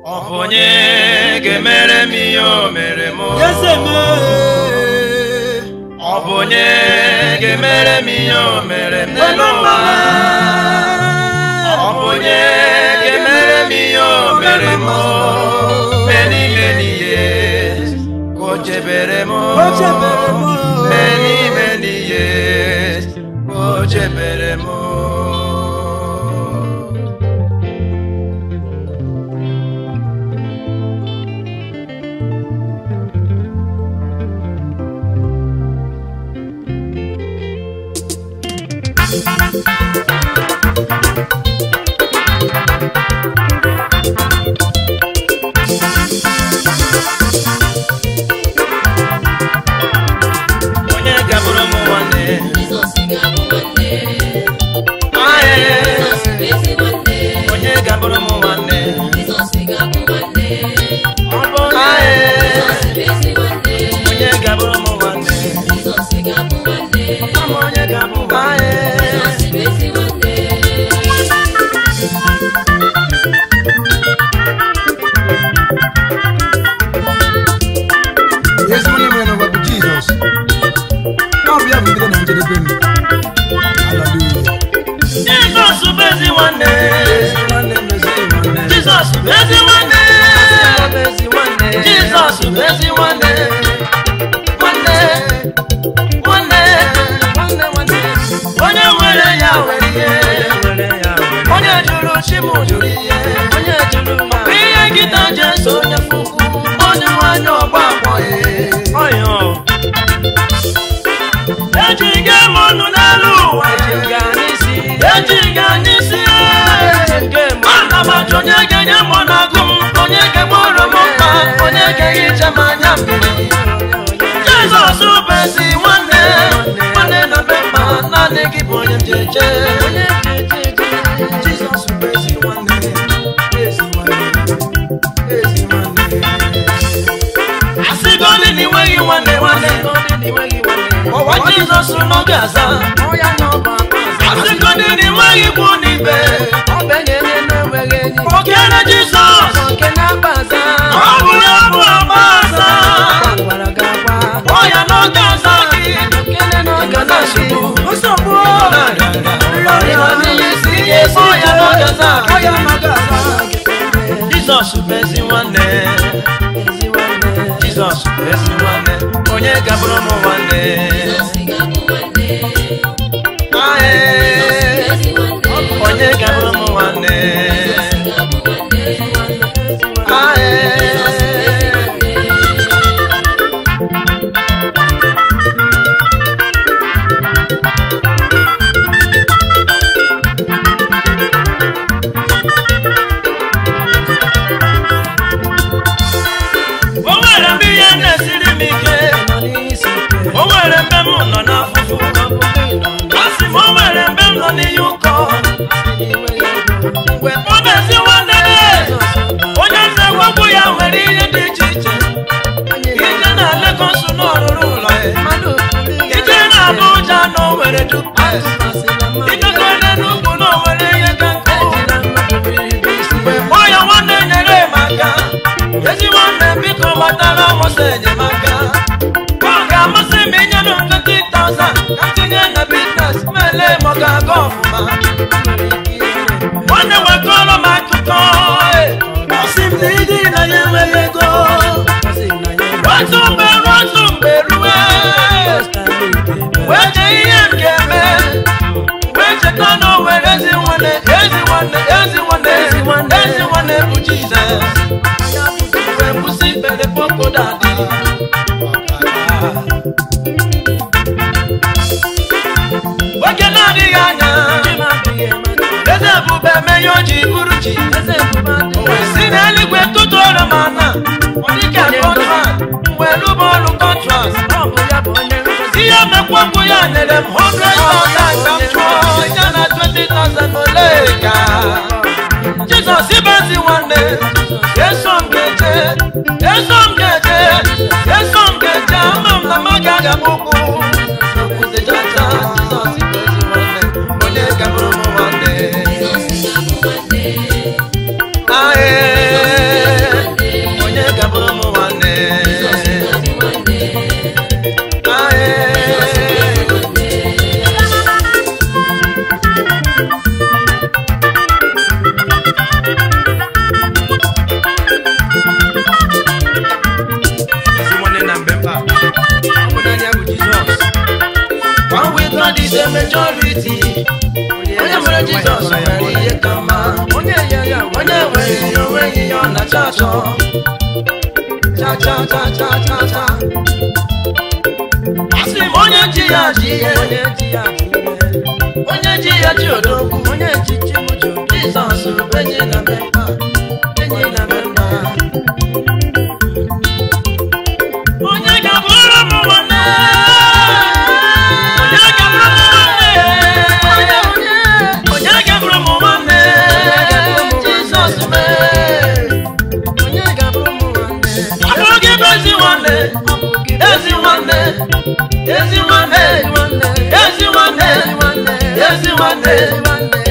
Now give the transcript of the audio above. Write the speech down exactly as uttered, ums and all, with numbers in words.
Obonye gemere mi yo mere mo. Yeseme. Obonye gemere mi yo mere mo. Obonye gemere mi yo mere mo. Many many years, gojeberemo. Gojeberemo. Many many years, gojeberemo. Jesus bezi wane, Jesus bezi wane, onye gaburo mo wane, aye, onye gaburo mo wane, aye. Jesus, he basi one day. Yes, some get it. Yes, some get it. Yes, some get it. I'm the magaga buku. Jesus, he basi one day. One day, come one day. Aye. na cha cha cha cha cha cha cha cha asi monye ji ya ji monye ji ya ji onye ji ya ji odogwu onye ji ji mujo Jesus benye na memba benye na memba onye ga buru mu wane onye ga buru mu wane onye ga buru mu wane Jesus me onye ga buru mu wane abogi bezi wane ezi wane ezi wane ezi wane ezi wane